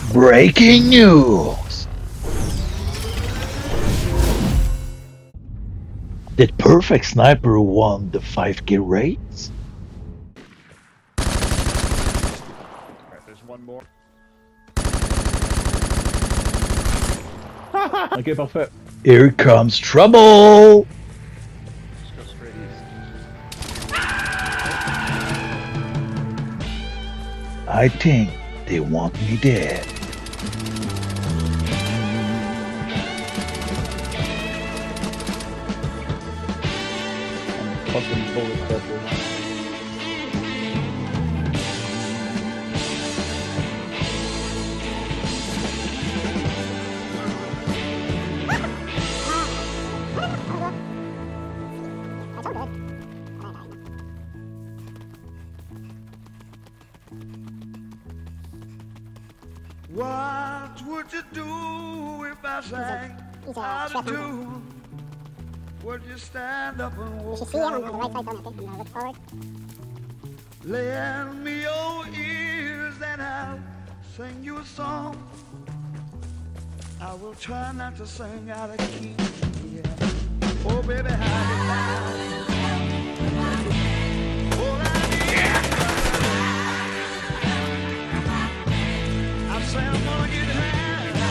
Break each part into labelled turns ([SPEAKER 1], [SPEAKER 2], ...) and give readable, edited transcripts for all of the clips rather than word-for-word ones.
[SPEAKER 1] Breaking news! Did Perfect Sniper won the 5K race?
[SPEAKER 2] Alright, there's one more.
[SPEAKER 3] Ok, parfait.
[SPEAKER 1] Here comes trouble!
[SPEAKER 2] Just go straight east.
[SPEAKER 1] I think they want me dead.
[SPEAKER 3] Fucking bullet pressure.
[SPEAKER 4] What would you do if I sang out of tune? Would you stand up and walk out on? Lend me your ears and I'll sing you a song. I will try not to sing out of key. Yeah. Oh baby, how you like? All I need I say I'm gonna get high.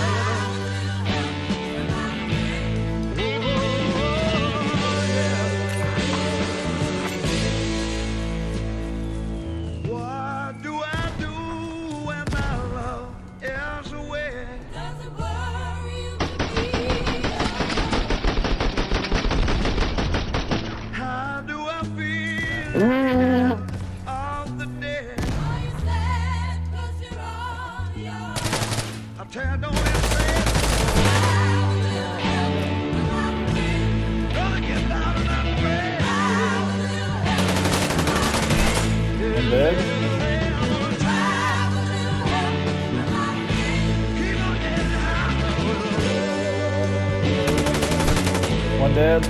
[SPEAKER 4] What do I do when my love is away?
[SPEAKER 5] Doesn't worry you me.
[SPEAKER 4] How do I feel of the day?
[SPEAKER 5] Are you sad 'cause you're on your own?
[SPEAKER 4] I tell you, don't say gonna get out of my way.
[SPEAKER 3] One dead.
[SPEAKER 4] I'm gonna try. Keep on getting high.
[SPEAKER 3] One dead.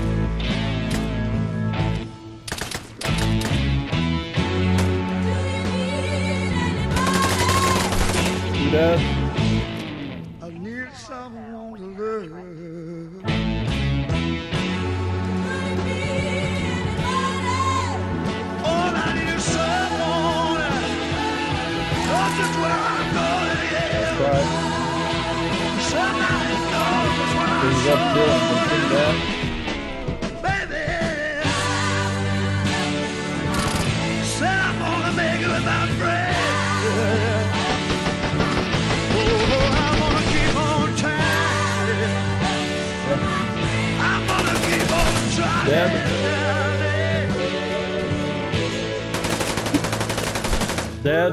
[SPEAKER 3] Two dead.
[SPEAKER 4] I need someone to love. All I need is someone. Knows just where I'm going, yeah.
[SPEAKER 3] Try.
[SPEAKER 4] Somebody knows just where I'm
[SPEAKER 3] He's up two and two dead.
[SPEAKER 4] baby. Said I'm gonna make it with my friends. Oh, I'm gonna keep on trying. I'm gonna keep on trying.
[SPEAKER 3] Dead. Dead.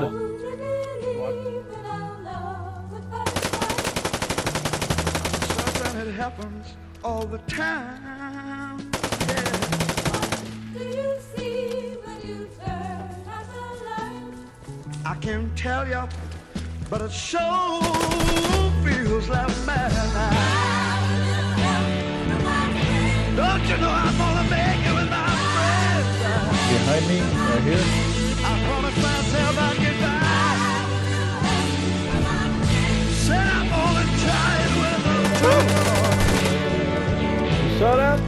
[SPEAKER 4] Something that happens all the time. Yeah.
[SPEAKER 5] Do you see when you turn out the light?
[SPEAKER 4] I can't tell you, but it sure feels like madness. Don't you know I'm gonna make it with my friends?
[SPEAKER 3] Behind me, right here.
[SPEAKER 4] I promised myself I'd get back. Said I'm gonna try it with them.
[SPEAKER 3] You saw that?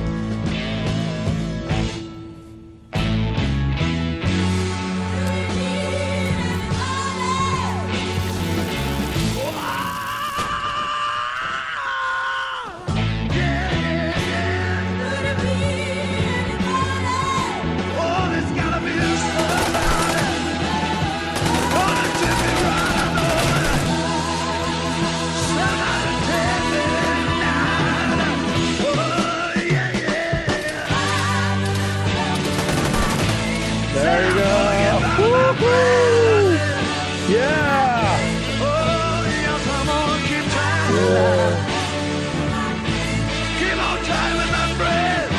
[SPEAKER 4] Oh, there's gotta be somebody gonna take me right, I know it. Somebody take me now. Oh, yeah, yeah.
[SPEAKER 3] There you go. Woo-hoo! Yeah!
[SPEAKER 4] Oh, yes, I'm gonna keep trying. Keep on trying with my friends.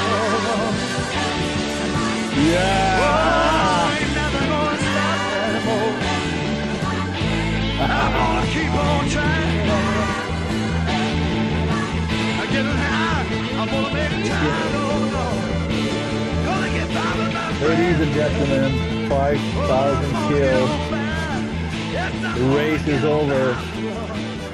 [SPEAKER 3] Yeah!
[SPEAKER 4] Oh, ain't never gonna stop anymore. I'm gonna keep on trying. I'm getting high. I'm gonna make time. Oh, no. Gonna get by with my friends.
[SPEAKER 3] Ladies and gentlemen, 5,000 kills. The race is over.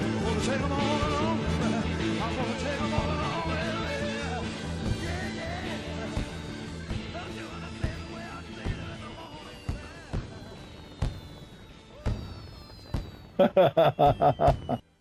[SPEAKER 4] take 'em all along. I'm gonna take 'em all along. Yeah, yeah. I'm doing the same way I did it in the morning.
[SPEAKER 3] Ha ha ha ha ha.